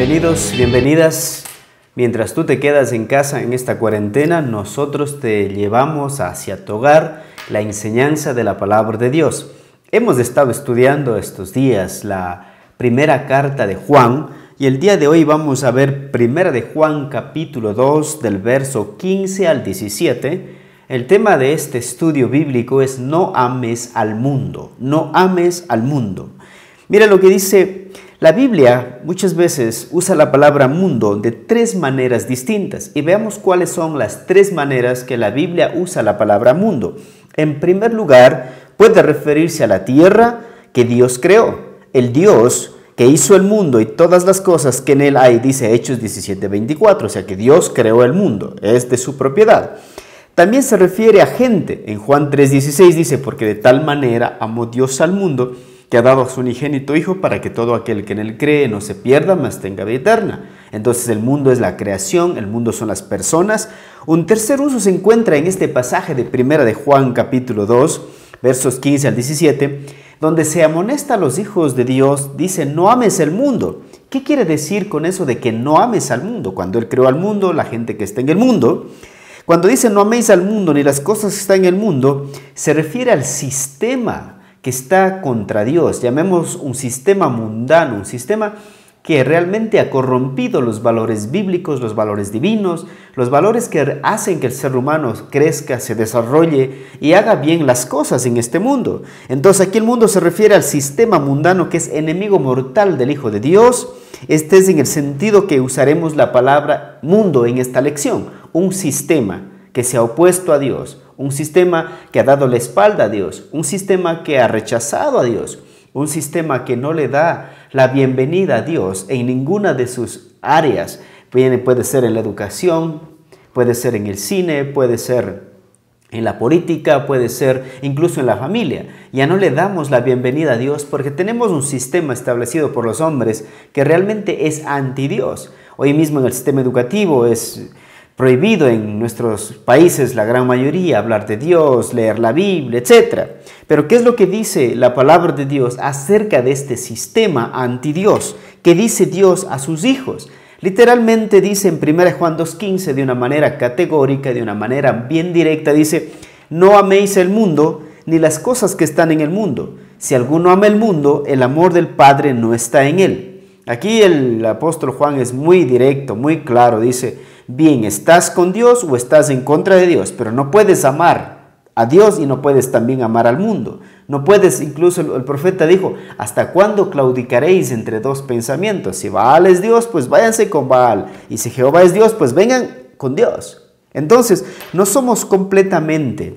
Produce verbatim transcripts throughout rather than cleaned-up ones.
Bienvenidos, bienvenidas. Mientras tú te quedas en casa en esta cuarentena, nosotros te llevamos hacia tu hogar la enseñanza de la palabra de Dios. Hemos estado estudiando estos días la primera carta de Juan y el día de hoy vamos a ver primera de Juan capítulo dos del verso quince al diecisiete. El tema de este estudio bíblico es no ames al mundo, no ames al mundo. Mira lo que dice la Biblia. Muchas veces usa la palabra mundo de tres maneras distintas y veamos cuáles son las tres maneras que la Biblia usa la palabra mundo. En primer lugar, puede referirse a la tierra que Dios creó, el Dios que hizo el mundo y todas las cosas que en él hay, dice Hechos diecisiete veinticuatro, o sea que Dios creó el mundo, es de su propiedad. También se refiere a gente. En Juan tres dieciséis dice, porque de tal manera amó Dios al mundo, que ha dado a su unigénito Hijo para que todo aquel que en él cree no se pierda, mas tenga vida eterna. Entonces el mundo es la creación, el mundo son las personas. Un tercer uso se encuentra en este pasaje de primera de Juan capítulo dos, versos quince al diecisiete, donde se amonesta a los hijos de Dios, dice, no ames el mundo. ¿Qué quiere decir con eso de que no ames al mundo? Cuando él creó al mundo, la gente que está en el mundo, cuando dice no améis al mundo ni las cosas que están en el mundo, se refiere al sistema que está contra Dios. Llamemos un sistema mundano, un sistema que realmente ha corrompido los valores bíblicos, los valores divinos, los valores que hacen que el ser humano crezca, se desarrolle y haga bien las cosas en este mundo. Entonces aquí el mundo se refiere al sistema mundano que es enemigo mortal del Hijo de Dios. Este es en el sentido que usaremos la palabra mundo en esta lección, un sistema que se ha opuesto a Dios, un sistema que ha dado la espalda a Dios, un sistema que ha rechazado a Dios, un sistema que no le da la bienvenida a Dios en ninguna de sus áreas. Puede ser en la educación, puede ser en el cine, puede ser en la política, puede ser incluso en la familia. Ya no le damos la bienvenida a Dios porque tenemos un sistema establecido por los hombres que realmente es anti Dios. Hoy mismo en el sistema educativo es prohibido en nuestros países, la gran mayoría, hablar de Dios, leer la Biblia, etcétera. Pero ¿qué es lo que dice la palabra de Dios acerca de este sistema anti Dios? ¿Qué dice Dios a sus hijos? Literalmente dice en primera de Juan dos quince de una manera categórica, de una manera bien directa, dice, no améis el mundo ni las cosas que están en el mundo. Si alguno ama el mundo, el amor del Padre no está en él. Aquí el apóstol Juan es muy directo, muy claro, dice, bien, estás con Dios o estás en contra de Dios, pero no puedes amar a Dios y no puedes también amar al mundo. No puedes, incluso el, el profeta dijo, ¿hasta cuándo claudicaréis entre dos pensamientos? Si Baal es Dios, pues váyanse con Baal, y si Jehová es Dios, pues vengan con Dios. Entonces, no somos completamente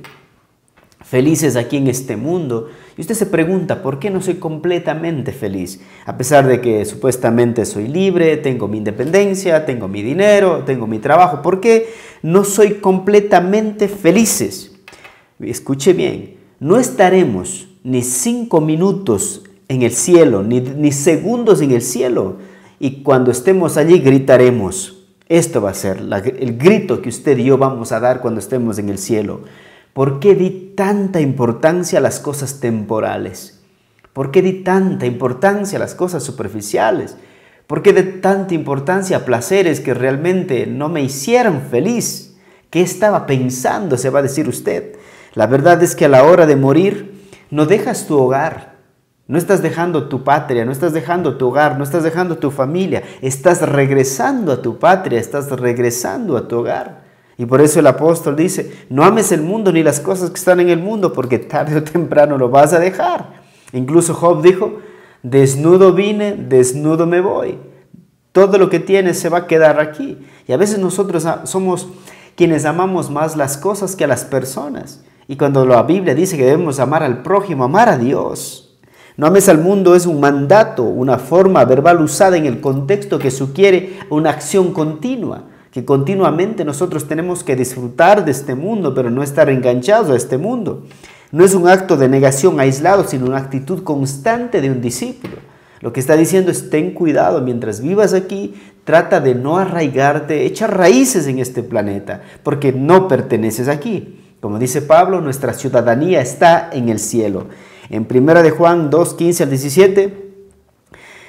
felices aquí en este mundo. Y usted se pregunta, ¿por qué no soy completamente feliz? A pesar de que supuestamente soy libre, tengo mi independencia, tengo mi dinero, tengo mi trabajo. ¿Por qué no soy completamente felices? Escuche bien, no estaremos ni cinco minutos en el cielo, ni, ni segundos en el cielo. Y cuando estemos allí gritaremos. Esto va a ser la, el grito que usted y yo vamos a dar cuando estemos en el cielo. ¿Por qué di tanta importancia a las cosas temporales? ¿Por qué di tanta importancia a las cosas superficiales? ¿Por qué di tanta importancia a placeres que realmente no me hicieron feliz? ¿Qué estaba pensando? Se va a decir usted. La verdad es que a la hora de morir no dejas tu hogar, no estás dejando tu patria, no estás dejando tu hogar, no estás dejando tu familia, estás regresando a tu patria, estás regresando a tu hogar. Y por eso el apóstol dice, no ames el mundo ni las cosas que están en el mundo, porque tarde o temprano lo vas a dejar. Incluso Job dijo, desnudo vine, desnudo me voy. Todo lo que tienes se va a quedar aquí. Y a veces nosotros somos quienes amamos más las cosas que a las personas. Y cuando la Biblia dice que debemos amar al prójimo, amar a Dios. No ames al mundo es un mandato, una forma verbal usada en el contexto que sugiere una acción continua. Que continuamente nosotros tenemos que disfrutar de este mundo, pero no estar enganchados a este mundo. No es un acto de negación aislado, sino una actitud constante de un discípulo. Lo que está diciendo es, ten cuidado, mientras vivas aquí, trata de no arraigarte, echa raíces en este planeta, porque no perteneces aquí. Como dice Pablo, nuestra ciudadanía está en el cielo. En primera de Juan dos, quince al diecisiete,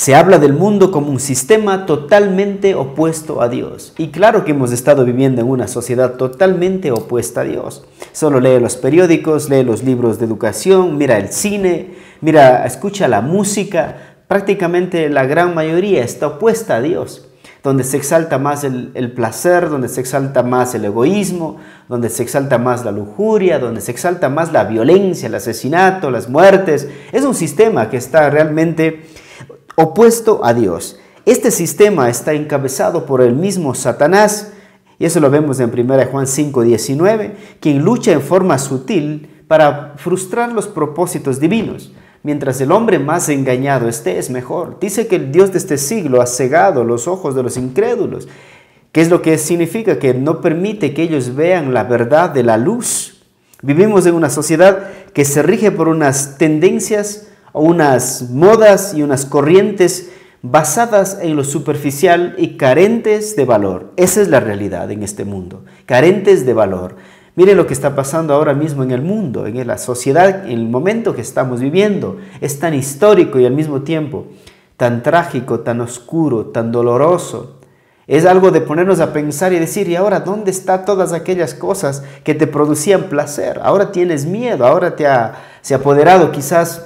Se habla del mundo como un sistema totalmente opuesto a Dios. Y claro que hemos estado viviendo en una sociedad totalmente opuesta a Dios. Solo lee los periódicos, lee los libros de educación, mira el cine, mira, escucha la música. Prácticamente la gran mayoría está opuesta a Dios. Donde se exalta más el, el placer, donde se exalta más el egoísmo, donde se exalta más la lujuria, donde se exalta más la violencia, el asesinato, las muertes. Es un sistema que está realmente opuesto a Dios. Este sistema está encabezado por el mismo Satanás, y eso lo vemos en primera Juan cinco, diecinueve, quien lucha en forma sutil para frustrar los propósitos divinos. Mientras el hombre más engañado esté, es mejor. Dice que el Dios de este siglo ha cegado los ojos de los incrédulos. ¿Qué es lo que significa? Que no permite que ellos vean la verdad de la luz. Vivimos en una sociedad que se rige por unas tendencias, unas modas y unas corrientes basadas en lo superficial y carentes de valor. Esa es la realidad en este mundo, carentes de valor. Miren lo que está pasando ahora mismo en el mundo, en la sociedad, en el momento que estamos viviendo. Es tan histórico y al mismo tiempo tan trágico, tan oscuro, tan doloroso. Es algo de ponernos a pensar y decir, ¿y ahora dónde están todas aquellas cosas que te producían placer? Ahora tienes miedo, ahora te ha, se ha apoderado quizás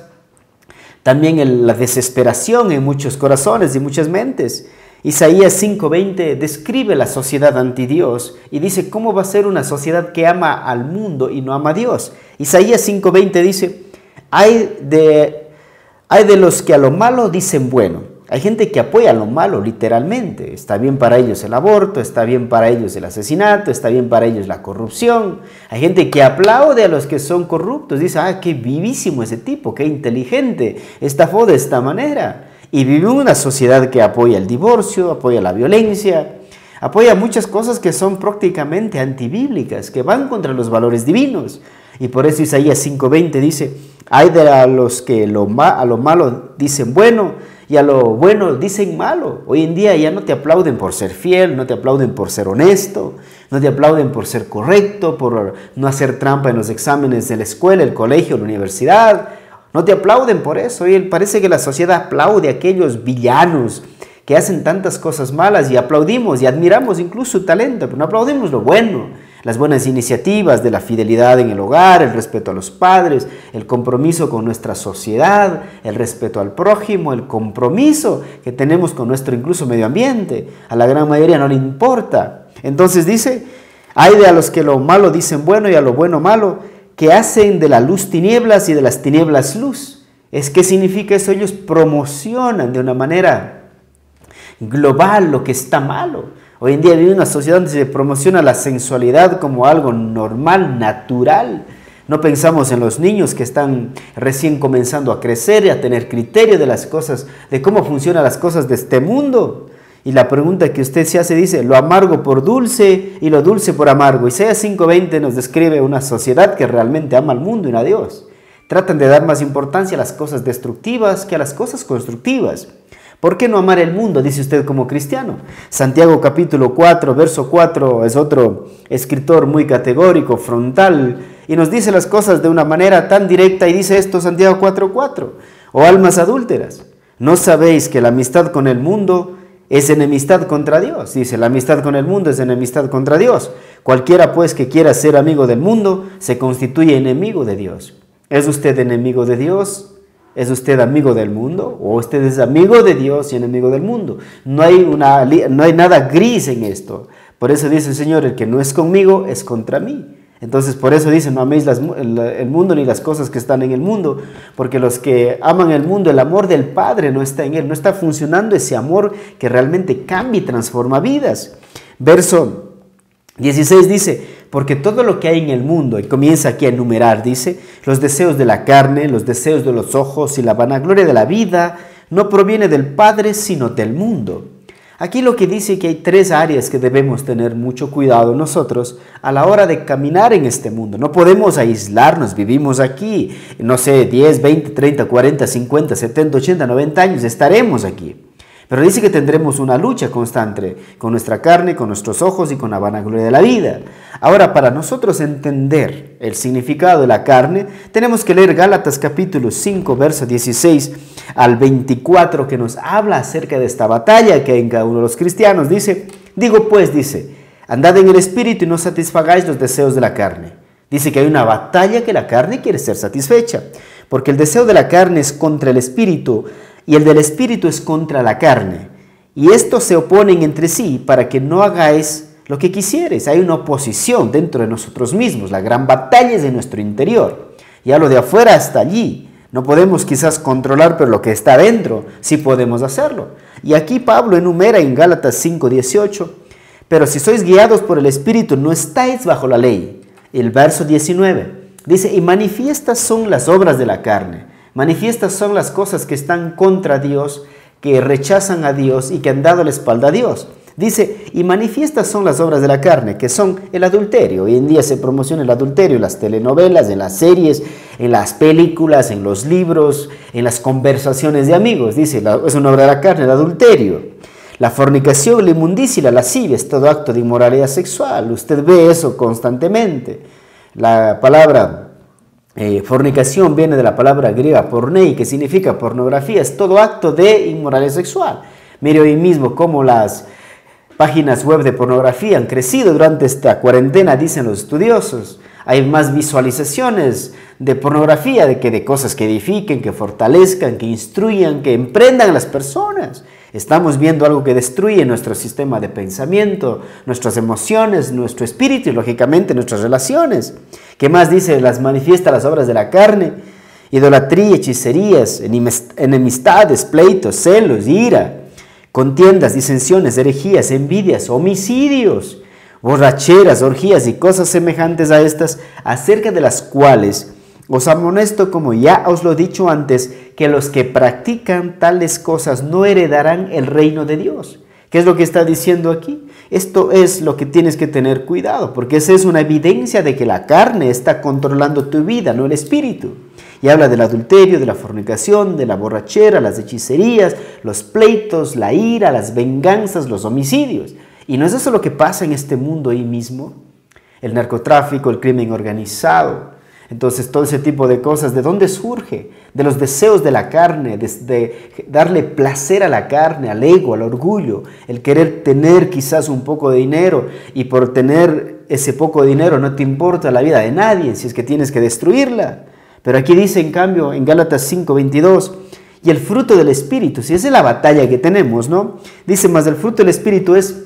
también el, la desesperación en muchos corazones y muchas mentes. Isaías cinco veinte describe la sociedad anti Dios y dice cómo va a ser una sociedad que ama al mundo y no ama a Dios. Isaías cinco veinte dice, hay de, hay de los que a lo malo dicen bueno. Hay gente que apoya lo malo literalmente. Está bien para ellos el aborto, está bien para ellos el asesinato, está bien para ellos la corrupción. Hay gente que aplaude a los que son corruptos. Dice, ah, qué vivísimo ese tipo, qué inteligente, estafó de esta manera. Y vive una sociedad que apoya el divorcio, apoya la violencia, apoya muchas cosas que son prácticamente antibíblicas, que van contra los valores divinos. Y por eso Isaías cinco veinte dice, hay de los que lo ma a lo malo dicen bueno y a lo bueno dicen malo. Hoy en día ya no te aplauden por ser fiel, no te aplauden por ser honesto, no te aplauden por ser correcto, por no hacer trampa en los exámenes de la escuela, el colegio, la universidad. No te aplauden por eso. Y parece que la sociedad aplaude a aquellos villanos que hacen tantas cosas malas y aplaudimos y admiramos incluso su talento, pero no aplaudimos lo bueno, las buenas iniciativas de la fidelidad en el hogar, el respeto a los padres, el compromiso con nuestra sociedad, el respeto al prójimo, el compromiso que tenemos con nuestro incluso medio ambiente. A la gran mayoría no le importa. Entonces dice, hay de a los que lo malo dicen bueno y a lo bueno malo, que hacen de la luz tinieblas y de las tinieblas luz. ¿Es qué significa eso? Ellos promocionan de una manera global lo que está malo. Hoy en día vive una sociedad donde se promociona la sensualidad como algo normal, natural. No pensamos en los niños que están recién comenzando a crecer y a tener criterio de las cosas, de cómo funcionan las cosas de este mundo. Y la pregunta que usted se hace dice, lo amargo por dulce y lo dulce por amargo. Isaías cinco veinte nos describe una sociedad que realmente ama al mundo y no a Dios. Tratan de dar más importancia a las cosas destructivas que a las cosas constructivas. ¿Por qué no amar el mundo? Dice usted como cristiano. Santiago capítulo cuatro, verso cuatro, es otro escritor muy categórico, frontal, y nos dice las cosas de una manera tan directa, y dice esto Santiago cuatro cuatro, o almas adúlteras, ¿no sabéis que la amistad con el mundo es enemistad contra Dios? Dice, la amistad con el mundo es enemistad contra Dios. Cualquiera pues que quiera ser amigo del mundo, se constituye enemigo de Dios. ¿Es usted enemigo de Dios? ¿Es usted amigo del mundo? ¿O usted es amigo de Dios y enemigo del mundo? No hay, una, no hay nada gris en esto. Por eso dice el Señor, el que no es conmigo es contra mí. Entonces por eso dice, no améis las, el, el mundo ni las cosas que están en el mundo, porque los que aman el mundo, el amor del Padre no está en él, no está funcionando ese amor que realmente cambia y transforma vidas. Verso dieciséis dice, porque todo lo que hay en el mundo, y comienza aquí a enumerar, dice, los deseos de la carne, los deseos de los ojos y la vanagloria de la vida, no proviene del Padre, sino del mundo. Aquí lo que dice que hay tres áreas que debemos tener mucho cuidado nosotros a la hora de caminar en este mundo. No podemos aislarnos, vivimos aquí, no sé, diez, veinte, treinta, cuarenta, cincuenta, setenta, ochenta, noventa años, estaremos aquí. Pero dice que tendremos una lucha constante con nuestra carne, con nuestros ojos y con la vanagloria de la vida. Ahora, para nosotros entender el significado de la carne, tenemos que leer Gálatas capítulo cinco, versos dieciséis al veinticuatro, que nos habla acerca de esta batalla que hay en cada uno de los cristianos. Dice, digo pues, dice, andad en el Espíritu y no satisfagáis los deseos de la carne. Dice que hay una batalla que la carne quiere ser satisfecha, porque el deseo de la carne es contra el Espíritu, y el del Espíritu es contra la carne. Y estos se oponen entre sí para que no hagáis lo que quisieres. Hay una oposición dentro de nosotros mismos. La gran batalla es de nuestro interior. Ya lo de afuera hasta allí. No podemos quizás controlar, pero lo que está dentro sí podemos hacerlo. Y aquí Pablo enumera en Gálatas cinco dieciocho, pero si sois guiados por el Espíritu, no estáis bajo la ley. El verso diecinueve dice, y manifiestas son las obras de la carne. Manifiestas son las cosas que están contra Dios, que rechazan a Dios y que han dado la espalda a Dios. Dice, y manifiestas son las obras de la carne, que son el adulterio. Hoy en día se promociona el adulterio en las telenovelas, en las series, en las películas, en los libros, en las conversaciones de amigos. Dice, es una obra de la carne, el adulterio. La fornicación, la inmundicia y la lascivia es todo acto de inmoralidad sexual. Usted ve eso constantemente. La palabra Eh, fornicación viene de la palabra griega pornei, que significa pornografía, es todo acto de inmoralidad sexual. Mire hoy mismo cómo las páginas web de pornografía han crecido durante esta cuarentena, dicen los estudiosos. Hay más visualizaciones de pornografía de que de cosas que edifiquen, que fortalezcan, que instruyan, que emprendan a las personas. Estamos viendo algo que destruye nuestro sistema de pensamiento, nuestras emociones, nuestro espíritu y lógicamente nuestras relaciones. ¿Qué más dice? Las manifiesta las obras de la carne: idolatría, hechicerías, enemistades, pleitos, celos, ira, contiendas, disensiones, herejías, envidias, homicidios, borracheras, orgías y cosas semejantes a estas, acerca de las cuales os amonesto, como ya os lo he dicho antes, que los que practican tales cosas no heredarán el reino de Dios. ¿Qué es lo que está diciendo aquí? Esto es lo que tienes que tener cuidado, porque esa es una evidencia de que la carne está controlando tu vida, no el espíritu. Y habla del adulterio, de la fornicación, de la borrachera, las hechicerías, los pleitos, la ira, las venganzas, los homicidios. ¿Y no es eso lo que pasa en este mundo hoy mismo? El narcotráfico, el crimen organizado. Entonces, todo ese tipo de cosas, ¿de dónde surge? De los deseos de la carne, de, de darle placer a la carne, al ego, al orgullo, el querer tener quizás un poco de dinero, y por tener ese poco de dinero no te importa la vida de nadie, si es que tienes que destruirla. Pero aquí dice, en cambio, en Gálatas cinco veintidós, y el fruto del Espíritu, si esa es la batalla que tenemos, ¿no? Dice, más el fruto del Espíritu es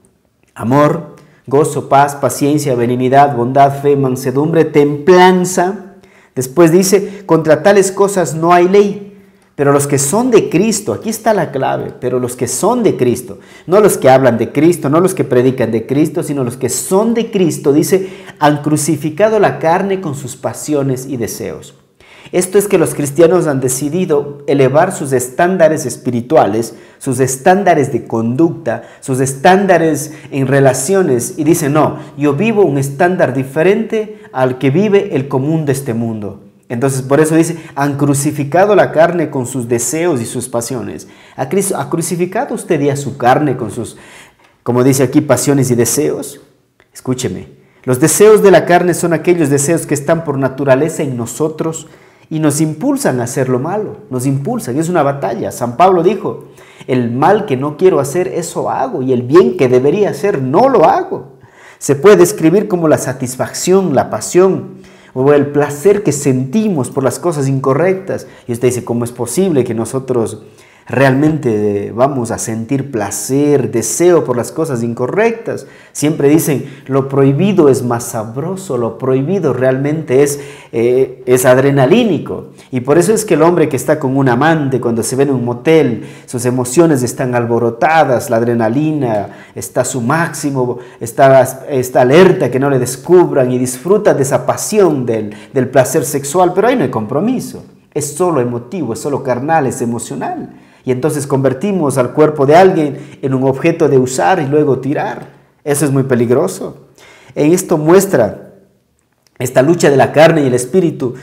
amor, gozo, paz, paciencia, benignidad, bondad, fe, mansedumbre, templanza. Después dice, contra tales cosas no hay ley, pero los que son de Cristo, aquí está la clave, pero los que son de Cristo, no los que hablan de Cristo, no los que predican de Cristo, sino los que son de Cristo, dice, han crucificado la carne con sus pasiones y deseos. Esto es que los cristianos han decidido elevar sus estándares espirituales, sus estándares de conducta, sus estándares en relaciones, y dicen, no, yo vivo un estándar diferente al que vive el común de este mundo. Entonces, por eso dice, han crucificado la carne con sus deseos y sus pasiones. ¿Ha crucificado usted ya su carne con sus, como dice aquí, pasiones y deseos? Escúcheme, los deseos de la carne son aquellos deseos que están por naturaleza en nosotros y nos impulsan a hacer lo malo, nos impulsan, es una batalla. San Pablo dijo, el mal que no quiero hacer, eso hago, y el bien que debería hacer, no lo hago. Se puede describir como la satisfacción, la pasión, o el placer que sentimos por las cosas incorrectas. Y usted dice, ¿cómo es posible que nosotros realmente vamos a sentir placer, deseo por las cosas incorrectas? Siempre dicen, lo prohibido es más sabroso, lo prohibido realmente es, eh, es adrenalínico. Y por eso es que el hombre que está con un amante, cuando se ve en un motel, sus emociones están alborotadas, la adrenalina está a su máximo, está, está alerta que no le descubran y disfruta de esa pasión del, del placer sexual, pero ahí no hay compromiso, es solo emotivo, es solo carnal, es emocional. Y entonces convertimos al cuerpo de alguien en un objeto de usar y luego tirar. Eso es muy peligroso. En esto muestra esta lucha de la carne y el espíritu,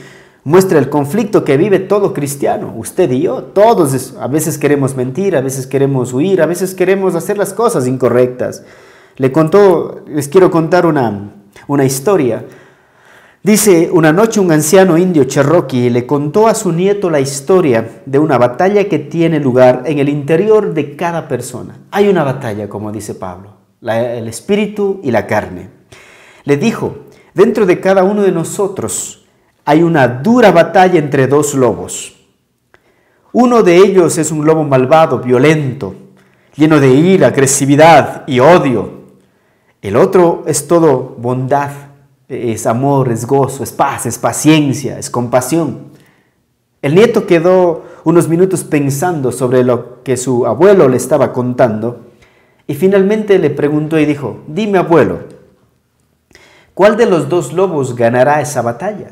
muestra el conflicto que vive todo cristiano, usted y yo. Todos a veces queremos mentir, a veces queremos huir, a veces queremos hacer las cosas incorrectas. Le contó, les quiero contar una, una historia. Dice, una noche un anciano indio cherokee le contó a su nieto la historia de una batalla que tiene lugar en el interior de cada persona. Hay una batalla, como dice Pablo, la, el espíritu y la carne. Le dijo, dentro de cada uno de nosotros hay una dura batalla entre dos lobos. Uno de ellos es un lobo malvado, violento, lleno de ira, agresividad y odio. El otro es todo bondad. Es amor, es gozo, es paz, es paciencia, es compasión. El nieto quedó unos minutos pensando sobre lo que su abuelo le estaba contando y finalmente le preguntó y dijo, dime abuelo, ¿cuál de los dos lobos ganará esa batalla?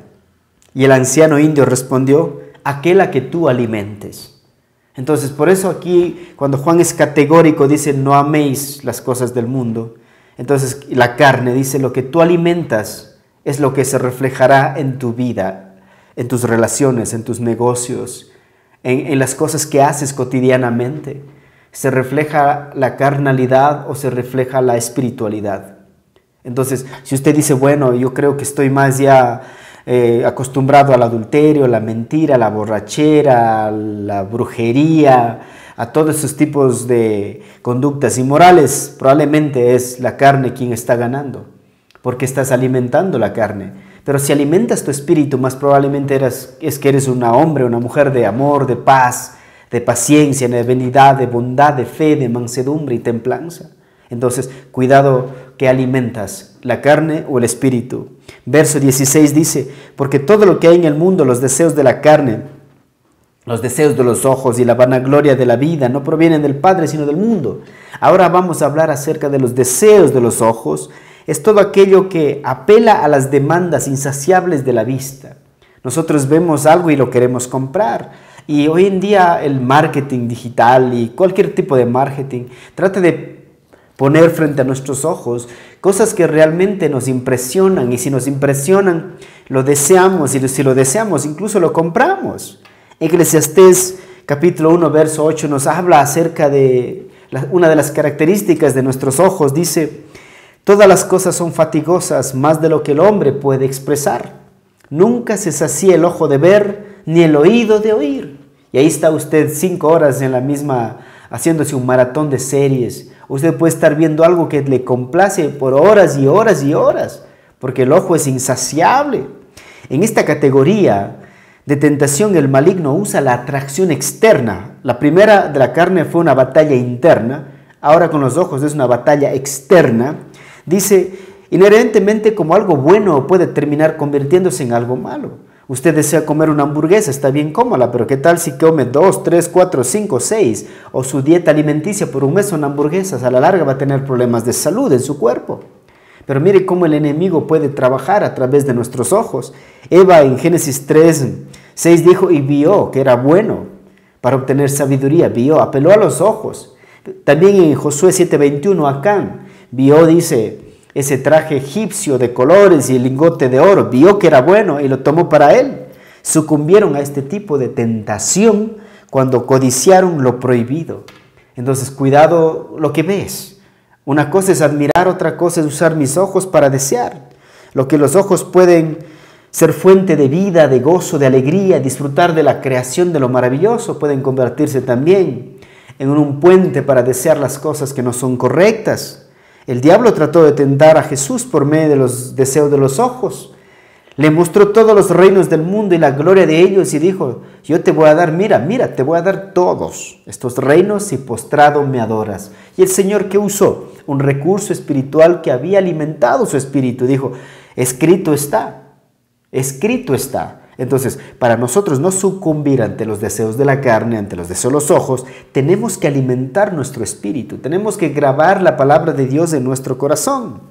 Y el anciano indio respondió, aquel a que tú alimentes. Entonces, por eso aquí, cuando Juan es categórico, dice, no améis las cosas del mundo. Entonces la carne dice, lo que tú alimentas es lo que se reflejará en tu vida, en tus relaciones, en tus negocios, en, en las cosas que haces cotidianamente. ¿Se refleja la carnalidad o se refleja la espiritualidad? Entonces, si usted dice, bueno, yo creo que estoy más ya eh, acostumbrado al adulterio, la mentira, la borrachera, la brujería, a todos esos tipos de conductas inmorales, probablemente es la carne quien está ganando, porque estás alimentando la carne. Pero si alimentas tu espíritu, más probablemente eres, es que eres un hombre, una mujer de amor, de paz, de paciencia, de benignidad, de bondad, de fe, de mansedumbre y templanza. Entonces, cuidado que alimentas, la carne o el espíritu. Verso dieciséis dice, porque todo lo que hay en el mundo, los deseos de la carne, los deseos de los ojos y la vanagloria de la vida no provienen del Padre, sino del mundo. Ahora vamos a hablar acerca de los deseos de los ojos. Es todo aquello que apela a las demandas insaciables de la vista. Nosotros vemos algo y lo queremos comprar. Y hoy en día el marketing digital y cualquier tipo de marketing trata de poner frente a nuestros ojos cosas que realmente nos impresionan. Y si nos impresionan, lo deseamos. Y si lo deseamos, incluso lo compramos. Eclesiastés capítulo uno, verso ocho nos habla acerca de la, una de las características de nuestros ojos. Dice, todas las cosas son fatigosas, más de lo que el hombre puede expresar. Nunca se sacía el ojo de ver, ni el oído de oír. Y ahí está usted cinco horas en la misma, haciéndose un maratón de series. Usted puede estar viendo algo que le complace por horas y horas y horas, porque el ojo es insaciable. En esta categoría de tentación, el maligno usa la atracción externa. La primera de la carne fue una batalla interna, ahora con los ojos es una batalla externa. Dice, inherentemente como algo bueno puede terminar convirtiéndose en algo malo. Usted desea comer una hamburguesa, está bien, cómala, pero ¿qué tal si come dos, tres, cuatro, cinco, seis? O su dieta alimenticia por un mes son hamburguesas, a la larga va a tener problemas de salud en su cuerpo. Pero mire cómo el enemigo puede trabajar a través de nuestros ojos. Eva en Génesis tres, seis dijo, y vio que era bueno para obtener sabiduría, vio, apeló a los ojos. También en Josué siete, veintiuno, Acán vio, dice, ese traje egipcio de colores y el lingote de oro, vio que era bueno y lo tomó para él. Sucumbieron a este tipo de tentación cuando codiciaron lo prohibido. Entonces, cuidado lo que ves. Una cosa es admirar, otra cosa es usar mis ojos para desear. Lo que los ojos pueden ser fuente de vida, de gozo, de alegría, disfrutar de la creación de lo maravilloso, pueden convertirse también en un puente para desear las cosas que no son correctas. El diablo trató de tentar a Jesús por medio de los deseos de los ojos. Le mostró todos los reinos del mundo y la gloria de ellos y dijo, yo te voy a dar, mira, mira, te voy a dar todos estos reinos si postrado me adoras. Y el Señor, ¿qué usó? Un recurso espiritual que había alimentado su espíritu. Dijo, escrito está, escrito está. Entonces, para nosotros no sucumbir ante los deseos de la carne, ante los deseos de los ojos, tenemos que alimentar nuestro espíritu. Tenemos que grabar la palabra de Dios en nuestro corazón.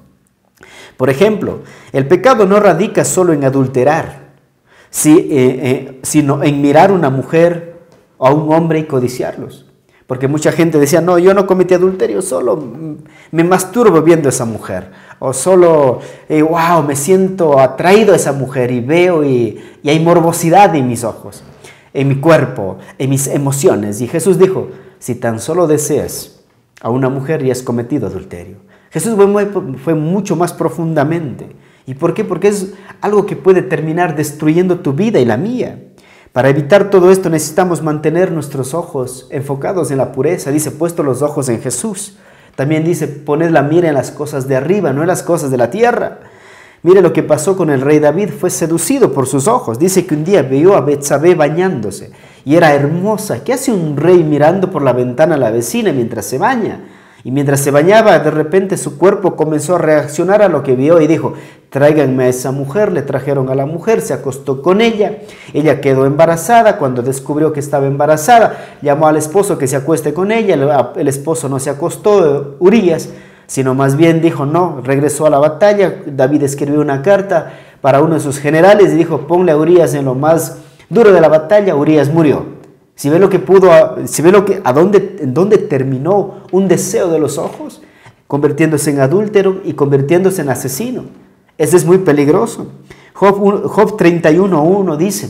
Por ejemplo, el pecado no radica solo en adulterar, si, eh, eh, sino en mirar a una mujer o a un hombre y codiciarlos. Porque mucha gente decía, no, yo no cometí adulterio, solo me masturbo viendo a esa mujer. O solo, eh, wow, me siento atraído a esa mujer y veo y, y hay morbosidad en mis ojos, en mi cuerpo, en mis emociones. Y Jesús dijo, si tan solo deseas a una mujer y has cometido adulterio. Jesús fue, muy, fue mucho más profundamente. ¿Y por qué? Porque es algo que puede terminar destruyendo tu vida y la mía. Para evitar todo esto necesitamos mantener nuestros ojos enfocados en la pureza. Dice, puesto los ojos en Jesús. También dice, poned la mira en las cosas de arriba, no en las cosas de la tierra. Mire lo que pasó con el rey David, fue seducido por sus ojos. Dice que un día vio a Betsabé bañándose y era hermosa. ¿Qué hace un rey mirando por la ventana a la vecina mientras se baña? Y mientras se bañaba, de repente su cuerpo comenzó a reaccionar a lo que vio y dijo, tráiganme a esa mujer. Le trajeron a la mujer, se acostó con ella, ella quedó embarazada. Cuando descubrió que estaba embarazada, llamó al esposo que se acueste con ella. El, el esposo no se acostó, Urías, sino más bien dijo no, regresó a la batalla. David escribió una carta para uno de sus generales y dijo, ponle a Urías en lo más duro de la batalla. Urías murió. Si ve lo que pudo, si ve lo que, a dónde, en dónde terminó un deseo de los ojos, convirtiéndose en adúltero y convirtiéndose en asesino. Ese es muy peligroso. Job, Job treinta y uno uno dice,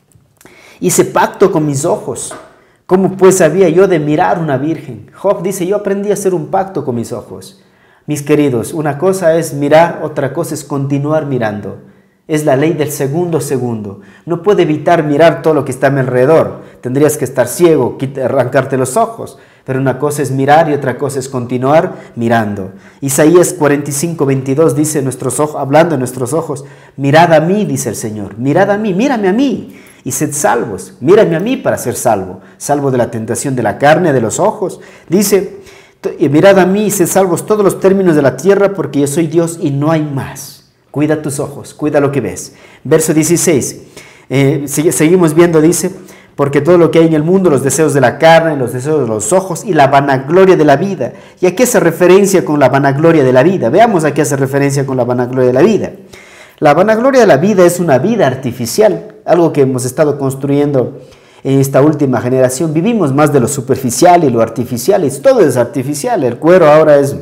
hice pacto con mis ojos, ¿cómo pues había yo de mirar una virgen? Job dice, yo aprendí a hacer un pacto con mis ojos. Mis queridos, una cosa es mirar, otra cosa es continuar mirando. Es la ley del segundo segundo. No puede evitar mirar todo lo que está a mi alrededor. Tendrías que estar ciego, arrancarte los ojos. Pero una cosa es mirar y otra cosa es continuar mirando. Isaías cuarenta y cinco, veintidós dice, nuestros ojos, hablando de nuestros ojos, mirad a mí, dice el Señor, mirad a mí, mírame a mí y sed salvos. Mírame a mí para ser salvo. Salvo de la tentación de la carne, de los ojos. Dice, mirad a mí y sed salvos todos los términos de la tierra porque yo soy Dios y no hay más. Cuida tus ojos, cuida lo que ves. Verso dieciséis, eh, seguimos viendo, dice, porque todo lo que hay en el mundo, los deseos de la carne, los deseos de los ojos y la vanagloria de la vida. ¿Y a qué hace referencia con la vanagloria de la vida? Veamos a qué hace referencia con la vanagloria de la vida. La vanagloria de la vida es una vida artificial, algo que hemos estado construyendo en esta última generación. Vivimos más de lo superficial y lo artificial, y todo es artificial. El cuero ahora es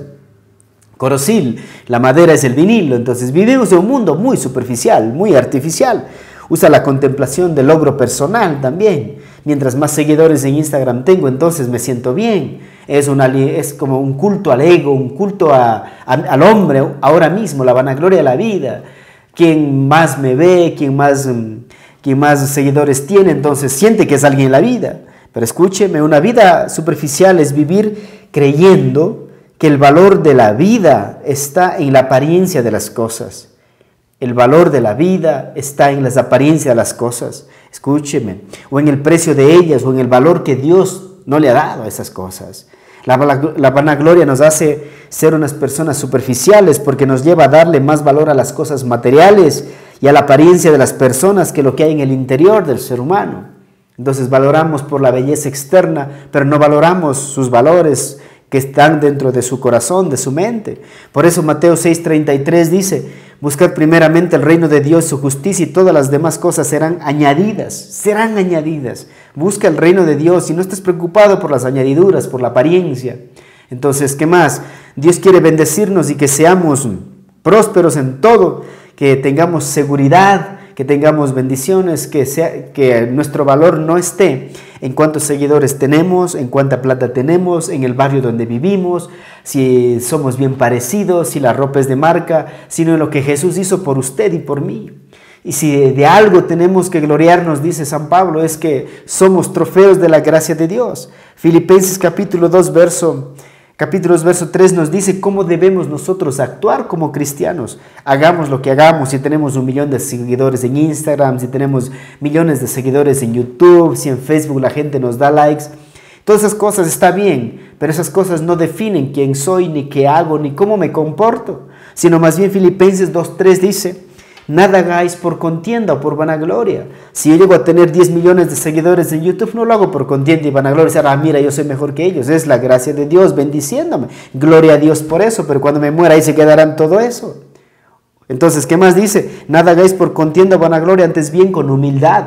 corrosil, la madera es el vinilo. Entonces vivimos en un mundo muy superficial, muy artificial. Usa la contemplación del logro personal también. Mientras más seguidores en Instagram tengo, entonces me siento bien. Es, una, es como un culto al ego, un culto a, a, al hombre ahora mismo, la vanagloria de la vida. Quien más me ve, quien más, quien más seguidores tiene, entonces siente que es alguien en la vida. Pero escúcheme, una vida superficial es vivir creyendo que el valor de la vida está en la apariencia de las cosas. El valor de la vida está en las apariencias de las cosas. Escúcheme, o en el precio de ellas, o en el valor que Dios no le ha dado a esas cosas. La, la vanagloria nos hace ser unas personas superficiales porque nos lleva a darle más valor a las cosas materiales y a la apariencia de las personas que lo que hay en el interior del ser humano. Entonces valoramos por la belleza externa, pero no valoramos sus valores que están dentro de su corazón, de su mente. Por eso Mateo seis treinta y tres dice, buscad primeramente el reino de Dios, su justicia, y todas las demás cosas serán añadidas, serán añadidas. Busca el reino de Dios y no estés preocupado por las añadiduras, por la apariencia. Entonces, ¿qué más? Dios quiere bendecirnos y que seamos prósperos en todo, que tengamos seguridad, que tengamos bendiciones, que, sea, que nuestro valor no esté en cuántos seguidores tenemos, en cuánta plata tenemos, en el barrio donde vivimos, si somos bien parecidos, si la ropa es de marca, sino en lo que Jesús hizo por usted y por mí. Y si de algo tenemos que gloriarnos, dice San Pablo, es que somos trofeos de la gracia de Dios. Filipenses capítulo dos, verso Capítulo dos, verso tres nos dice cómo debemos nosotros actuar como cristianos. Hagamos lo que hagamos, si tenemos un millón de seguidores en Instagram, si tenemos millones de seguidores en YouTube, si en Facebook la gente nos da likes. Todas esas cosas está bien, pero esas cosas no definen quién soy, ni qué hago, ni cómo me comporto. Sino más bien Filipenses dos tres dice, nada hagáis por contienda o por vanagloria. Si yo llego a tener diez millones de seguidores en YouTube, no lo hago por contienda y vanagloria. Ah, mira, yo soy mejor que ellos. Es la gracia de Dios bendiciéndome. Gloria a Dios por eso, pero cuando me muera ahí se quedarán todo eso. Entonces, ¿qué más dice? Nada hagáis por contienda o vanagloria, antes bien con humildad.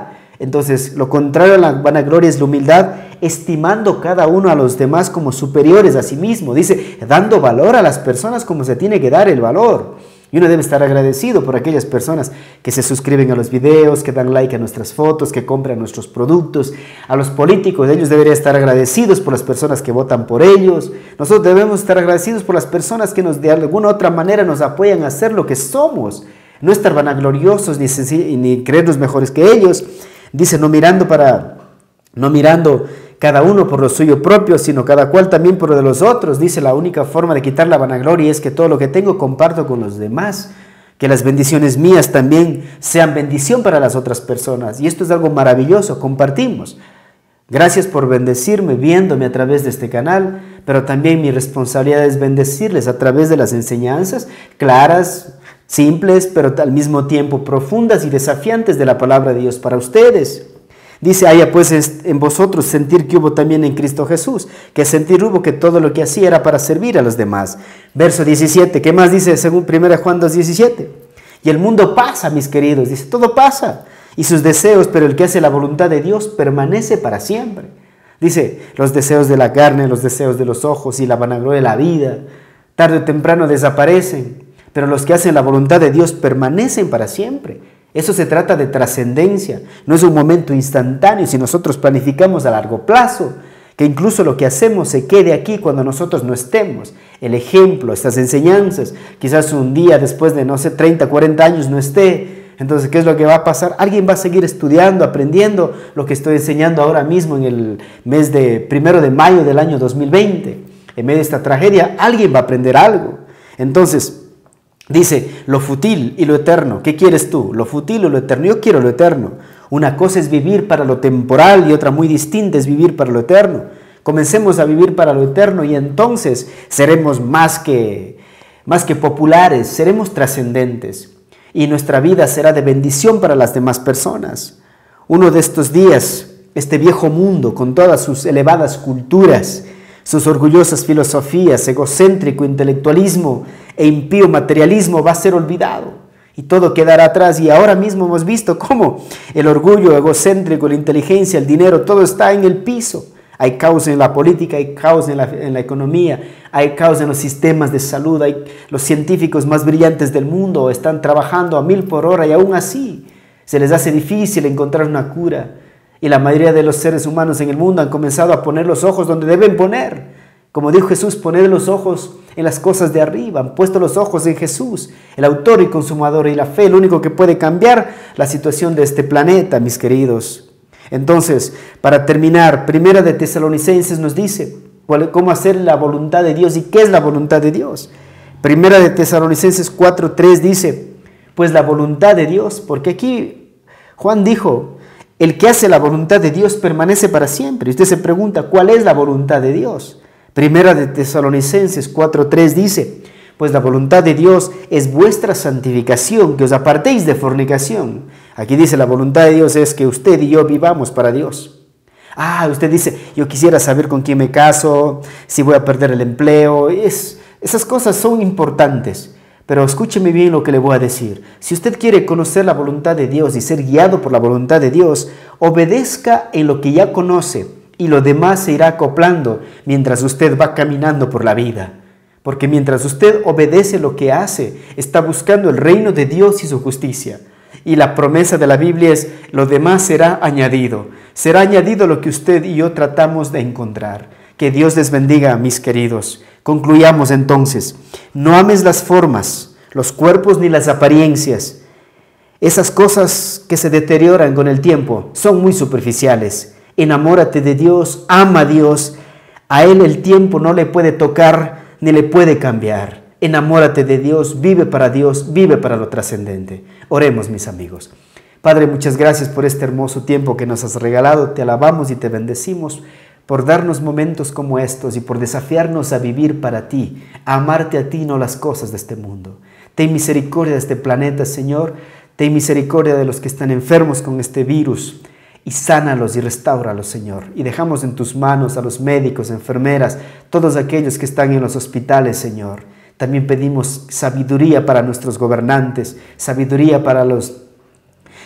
Entonces, lo contrario a la vanagloria es la humildad, estimando cada uno a los demás como superiores a sí mismo. Dice, dando valor a las personas como se tiene que dar el valor. Y uno debe estar agradecido por aquellas personas que se suscriben a los videos, que dan like a nuestras fotos, que compran nuestros productos. A los políticos, ellos deberían estar agradecidos por las personas que votan por ellos. Nosotros debemos estar agradecidos por las personas que nos de alguna u otra manera nos apoyan a ser lo que somos. No estar vanagloriosos ni, ni creernos mejores que ellos. Dice, no mirando para, no mirando cada uno por lo suyo propio, sino cada cual también por lo de los otros. Dice, la única forma de quitar la vanagloria es que todo lo que tengo comparto con los demás, que las bendiciones mías también sean bendición para las otras personas. Y esto es algo maravilloso, compartimos. Gracias por bendecirme viéndome a través de este canal, pero también mi responsabilidad es bendecirles a través de las enseñanzas claras, simples, pero al mismo tiempo profundas y desafiantes de la palabra de Dios para ustedes. Dice, haya pues en vosotros sentir que hubo también en Cristo Jesús, que sentir hubo que todo lo que hacía era para servir a los demás. Verso diecisiete, ¿qué más dice según primera Juan dos diecisiete? Y el mundo pasa, mis queridos, dice, todo pasa, y sus deseos, pero el que hace la voluntad de Dios permanece para siempre. Dice, los deseos de la carne, los deseos de los ojos y la vanagloria de la vida, tarde o temprano desaparecen, pero los que hacen la voluntad de Dios permanecen para siempre. Eso se trata de trascendencia, no es un momento instantáneo si nosotros planificamos a largo plazo, que incluso lo que hacemos se quede aquí cuando nosotros no estemos. El ejemplo, estas enseñanzas, quizás un día después de, no sé, treinta, cuarenta años no esté. Entonces, ¿qué es lo que va a pasar? Alguien va a seguir estudiando, aprendiendo lo que estoy enseñando ahora mismo en el mes de primero de mayo del año dos mil veinte. En medio de esta tragedia, alguien va a aprender algo. Entonces, dice, lo fútil y lo eterno. ¿Qué quieres tú? ¿Lo fútil o lo eterno? Yo quiero lo eterno. Una cosa es vivir para lo temporal y otra muy distinta es vivir para lo eterno. Comencemos a vivir para lo eterno y entonces seremos más que, más que populares, seremos trascendentes. Y nuestra vida será de bendición para las demás personas. Uno de estos días, este viejo mundo con todas sus elevadas culturas, sus orgullosas filosofías, egocéntrico intelectualismo e impío materialismo va a ser olvidado y todo quedará atrás. Y ahora mismo hemos visto cómo el orgullo egocéntrico, la inteligencia, el dinero, todo está en el piso. Hay caos en la política, hay caos en la, en la economía, hay caos en los sistemas de salud, hay, los científicos más brillantes del mundo están trabajando a mil por hora y aún así se les hace difícil encontrar una cura. Y la mayoría de los seres humanos en el mundo han comenzado a poner los ojos donde deben poner. Como dijo Jesús, poned los ojos en las cosas de arriba. Han puesto los ojos en Jesús, el autor y consumador y la fe, el único que puede cambiar la situación de este planeta, mis queridos. Entonces, para terminar, Primera de Tesalonicenses nos dice cuál, cómo hacer la voluntad de Dios y qué es la voluntad de Dios. Primera de Tesalonicenses cuatro tres dice, pues la voluntad de Dios, porque aquí Juan dijo, el que hace la voluntad de Dios permanece para siempre. Y usted se pregunta, ¿cuál es la voluntad de Dios? Primera de Tesalonicenses cuatro tres dice, pues la voluntad de Dios es vuestra santificación, que os apartéis de fornicación. Aquí dice, la voluntad de Dios es que usted y yo vivamos para Dios. Ah, usted dice, yo quisiera saber con quién me caso, si voy a perder el empleo. Es, esas cosas son importantes. Pero escúcheme bien lo que le voy a decir. Si usted quiere conocer la voluntad de Dios y ser guiado por la voluntad de Dios, obedezca en lo que ya conoce y lo demás se irá acoplando mientras usted va caminando por la vida. Porque mientras usted obedece lo que hace, está buscando el reino de Dios y su justicia. Y la promesa de la Biblia es, lo demás será añadido. Será añadido lo que usted y yo tratamos de encontrar. Que Dios les bendiga, mis queridos. Concluyamos entonces, no ames las formas, los cuerpos ni las apariencias. Esas cosas que se deterioran con el tiempo son muy superficiales. Enamórate de Dios, ama a Dios. A Él el tiempo no le puede tocar ni le puede cambiar. Enamórate de Dios, vive para Dios, vive para lo trascendente. Oremos, mis amigos. Padre, muchas gracias por este hermoso tiempo que nos has regalado. Te alabamos y te bendecimos por darnos momentos como estos y por desafiarnos a vivir para ti, a amarte a ti, no las cosas de este mundo. Ten misericordia de este planeta, Señor. Ten misericordia de los que están enfermos con este virus y sánalos y restáuralos, Señor. Y dejamos en tus manos a los médicos, enfermeras, todos aquellos que están en los hospitales, Señor. También pedimos sabiduría para nuestros gobernantes, sabiduría para los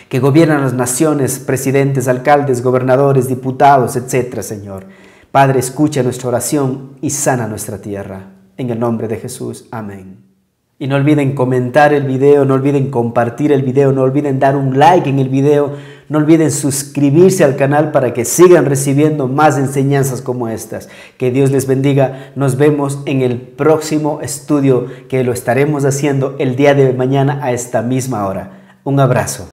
que gobiernan las naciones, presidentes, alcaldes, gobernadores, diputados, etcétera, Señor. Padre, escucha nuestra oración y sana nuestra tierra. En el nombre de Jesús. Amén. Y no olviden comentar el video, no olviden compartir el video, no olviden dar un like en el video, no olviden suscribirse al canal para que sigan recibiendo más enseñanzas como estas. Que Dios les bendiga. Nos vemos en el próximo estudio que lo estaremos haciendo el día de mañana a esta misma hora. Un abrazo.